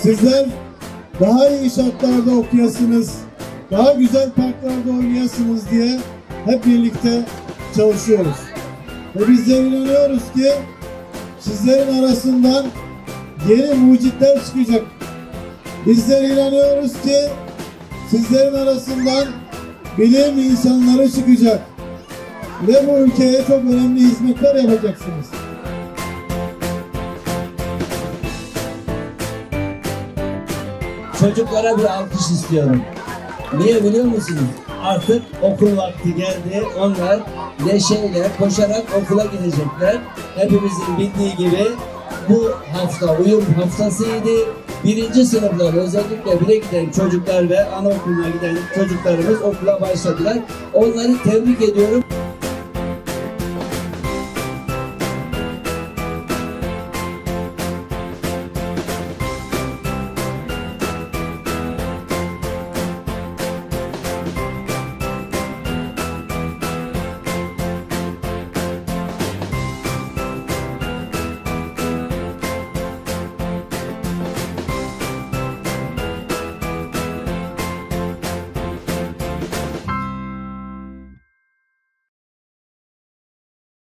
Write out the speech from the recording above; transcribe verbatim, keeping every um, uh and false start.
Sizler daha iyi şartlarda okuyasınız, daha güzel parklarda oynayasınız diye hep birlikte çalışıyoruz. Ve bizler inanıyoruz ki sizlerin arasından yeni mucitler çıkacak. Bizler inanıyoruz ki sizlerin arasından bilim insanları çıkacak. Ve bu ülkeye çok önemli hizmetler yapacaksınız. Çocuklara bir alkış istiyorum. Niye biliyor musunuz? Artık okul vakti geldi. Onlar neşeyle, koşarak okula gidecekler. Hepimizin bildiği gibi bu hafta uyum haftasıydı. Birinci sınıflar, özellikle bire giden çocuklar ve anaokuluna giden çocuklarımız okula başladılar. Onları tebrik ediyorum.